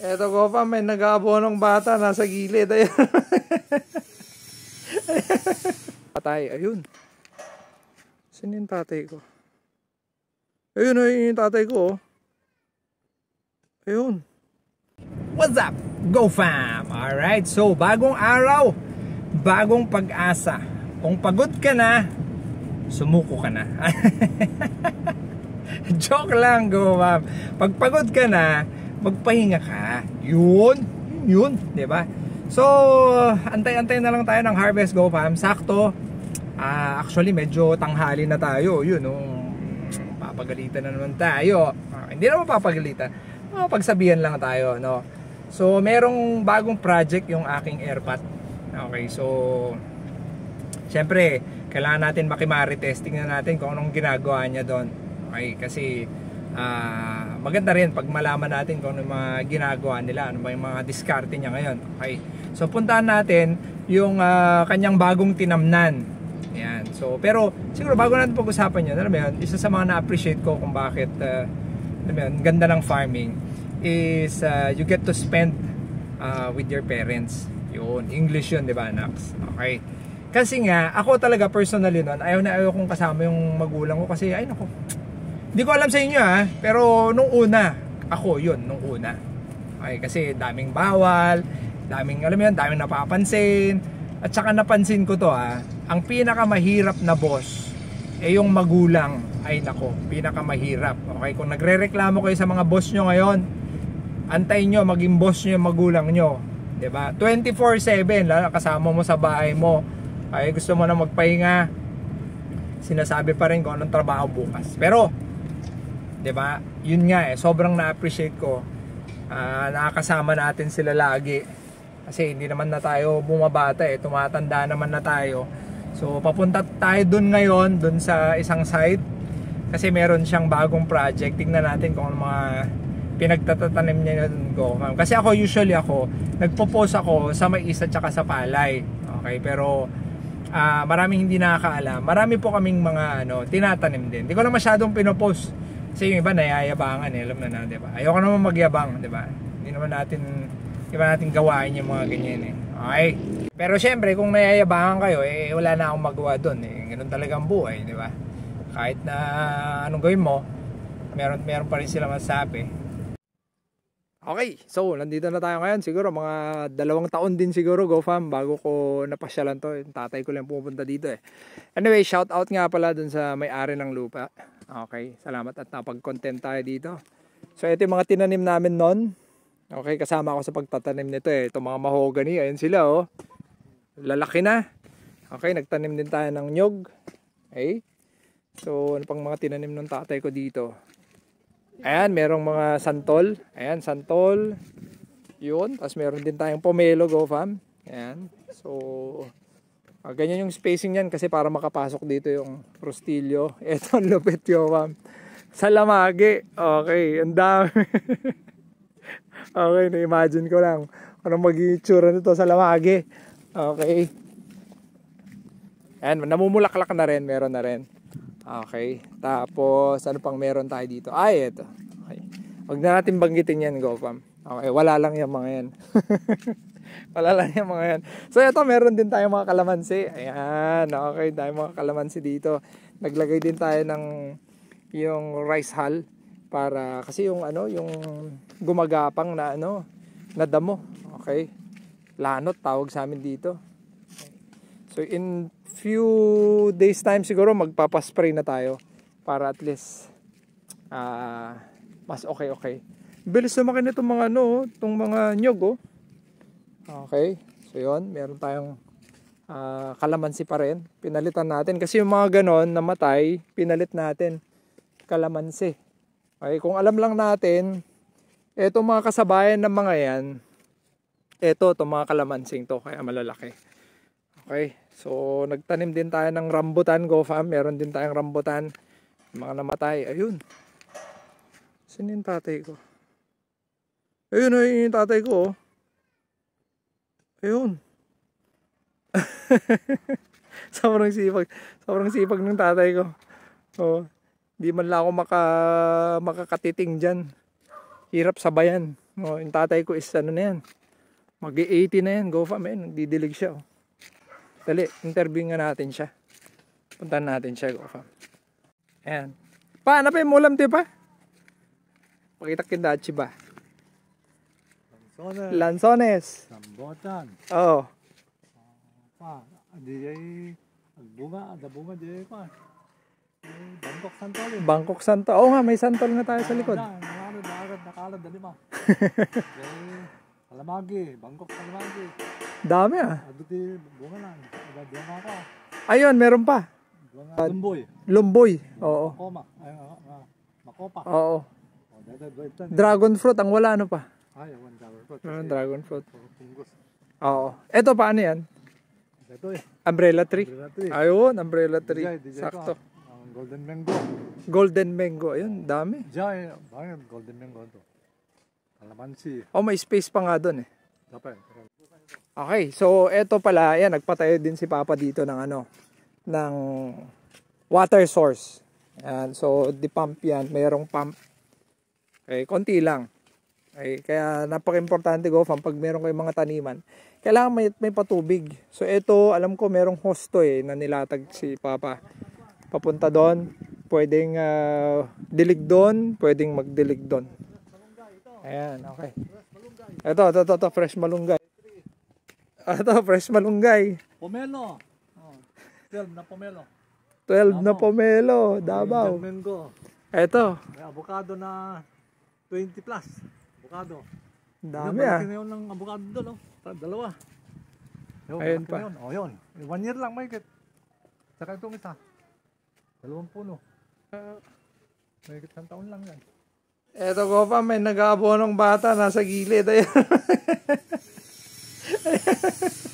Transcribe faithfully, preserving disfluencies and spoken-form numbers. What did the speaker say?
Eto ko pa, may nag-aabonong bata nasa gilid. Ayun. Patay, ayun. Saan yung tatay ko? Ayun, ayun yung tatay ko. Oh. Ayun. What's up, Go Fam? Alright, so bagong araw, bagong pag-asa. Kung pagod ka na, sumuko ka na. Joke lang, Go Fam. Pag pagod ka na, magpahinga ka. Yun, yun, diba? So, antay-antay na lang tayo ng harvest, Go Fam. Sakto, uh, actually medyo tanghali na tayo. Yun, oh, papagalitan na naman tayo. Uh, hindi naman papagalitan, uh, pagsabihan lang tayo, no? So, merong bagong project yung aking airpat. Okay, so syempre, kailangan natin makimari testing na natin kung anong ginagawa niya doon. Okay, kasi uh, maganda rin pag malaman natin kung ano yung mga ginagawa nila, ano ba yung mga diskarte niya ngayon. Okay, so puntahan natin yung uh, kanyang bagong tinamnan. Yan. So, pero siguro bago natin pag-usapan yun, alam mo yun, isa sa mga na-appreciate ko kung bakit uh, alam mo yun, ganda ng farming is uh, you get to spend uh, with your parents. Yun, English yun, di ba, Nax? Okay. Kasi nga, ako talaga personally nun, ayaw na ayaw kong kasama yung magulang ko kasi, ay naku, hindi ko alam sa inyo ha, pero nung una, ako yun, nung una. Okay, kasi daming bawal, daming, alam mo yun, daming napapansin, at saka napansin ko to ha, ang pinakamahirap na boss, eh yung magulang, ay nako, pinakamahirap. Okay, kung nagre-reklamo kayo sa mga boss nyo ngayon, antayin nyo, maging boss nyo yung magulang nyo. Diba? twenty-four seven, lalo kasama mo sa bahay mo. Ay gusto mo na magpahinga, sinasabi pa rin kung anong trabaho bukas. Pero, diba? Yun nga eh, sobrang na-appreciate ko. Uh, nakakasama natin sila lagi. Kasi hindi naman na tayo bumabata eh, tumatanda naman na tayo. So, papunta tayo dun ngayon, dun sa isang site. Kasi meron siyang bagong project. Tingnan natin kung ano mga pinagtatatanim niya ng Go Fam. Kasi ako usually ako nagpo-post ako sa mais at saka sa palay. Okay, pero uh, maraming hindi nakakaalam. Marami po kaming mga ano, tinatanim din. Hindi ko na masyadong pino-post. Kasi yung iba nayayabangan eh, alam na na, 'di ba? Ayoko naman magyabang, 'di ba? Hindi naman natin hindi naman natin gawain yung mga ganyan eh. Okay? Pero syempre kung nayayabangan kayo eh wala na akong magawa doon eh. Ganoon talaga ang buhay, 'di ba? Kahit na anong gawin mo, meron meron pa rin sila masasabi. Okay, so nandito na tayo ngayon. Siguro mga dalawang taon din siguro, Go Fam, bago ko napasyalan to. Yung tatay ko lang pupunta dito eh. Anyway, shout out nga pala dun sa may-ari ng lupa. Okay, salamat at napag-content tayo dito. So ito yung mga tinanim namin noon. Okay, kasama ako sa pagtatanim nito eh. Itong mga mahogany, ayun sila oh. Lalaki na. Okay, nagtanim din tayo ng nyog. Okay. So ano pang mga tinanim ng tatay ko dito? Ayan, merong mga santol. Ayan, santol. Yun. Tapos meron din tayong pomelo, Go Fam. Ayan. So, ah, ganyan yung spacing yan kasi para makapasok dito yung prostilyo. Ito ang lupit, Go Fam. Sa lamagi. Okay, ang dami. Okay, na-imagine ko lang anong magiging itsura nito sa lamagi. Okay. Ayan, namumulaklak na rin. Meron na rin. Okay, tapos ano pang meron tayo dito? Ay, ito. Okay. Huwag na natin banggitin yan, Go Fam. Okay, wala lang yung mga yan. Wala lang yung mga yan. So ito, meron din tayong mga kalamansi. Ayan, okay, tayong mga kalamansi dito. Naglagay din tayo ng yung rice hull para kasi yung ano, yung gumagapang na ano, na damo. Okay. Lanot tawag sa amin dito. So in few days time siguro magpapaspray na tayo para at least uh, mas okay okay. Bilis naman itong mga ano, itong mga nyog oh. Okay, so yun, meron tayong uh, kalamansi pa rin. Pinalitan natin kasi yung mga ganon namatay, pinalit natin kalamansi. Okay, kung alam lang natin etong mga kasabayan ng mga yan, eto itong mga kalamansing to kaya malalaki. Okay, so nagtanim din tayo ng rambutan, Go Fam. Meron din tayong rambutan. Mga namatay. Ayun. Saan yung tatay ko? Ayun, ayun yung tatay ko. Oh. Ayun. Sobrang sipag. Sobrang sipag ng tatay ko. Oh, di man lang ako maka, makakatiting dyan. Hirap sabayan. Oh, yung tatay ko is ano na yan. Mag-eighty na yan. Go fam. Ayun, didilig siya. Oh. Dali, interview nga natin siya. Puntahan natin siya. Go fam. Ayan. Pa, ano pa yung mulam di pa? Pakita kindachi ba? Lansones. Lansones. Sambotan. Oo. Pa, di ay bunga, ada bunga di pa. Bangkok santol. Bangkok santol. Oo nga, may santol na tayo sa likod. Nakalad, nakalad, nakalad, dali ma. Kalamagi, Bangkok Kalamagi. Dami ah. Ado di bunga lang. Ada bunga ka. Ayun, meron pa. Bunga lumboy. Lumboy. Oo. Makoma. Ay, ah, makopa. Oo. Oh, dada dada. Dragon fruit ang wala ano pa? Ay, one dragon fruit. Ah, dragon fruit. Punggos. Oo. Ito paano yan? Ito eh. Umbrella tree. Umbrella tree. Ayun, umbrella tree. D J, D J Sakto. ko, ang golden mango. Golden mango. Ayun, dami. Jai, bakit golden mango to? Kalamansi. Oh, may space pa nga doon eh. Dapat. Okay, so eto pala, yan, nagpatayo din si Papa dito ng ano, ng water source. Yan, so di pump yan, mayroong pump. Okay, konti lang. Okay, kaya napaka-importante go fam pag meron kayong mga taniman, kailangan may, may patubig. So ito, alam ko merong hosto eh, na nilatag si Papa. Papunta doon, pwedeng uh, dilig doon, pwedeng magdilig doon. Ayan, okay. Ito, ito, ito, ito, fresh malunggay. Ito, fresh malunggay. Pomelo. Oh, twelve na pomelo. twelve na pomelo, Davao. Golden mango. Ito, May avocado na twenty plus. Avocado. dami ah. Yung ng avocado doon, oh. Dalawa. Yo, Ayun malaki pa. na yun. Oh, yun. One year lang, Mike. Saka itong isa. Dalawang puno. May isang taon lang yan. Ito ko pa, may nag-aabonong bata nasa gilid. Ayan.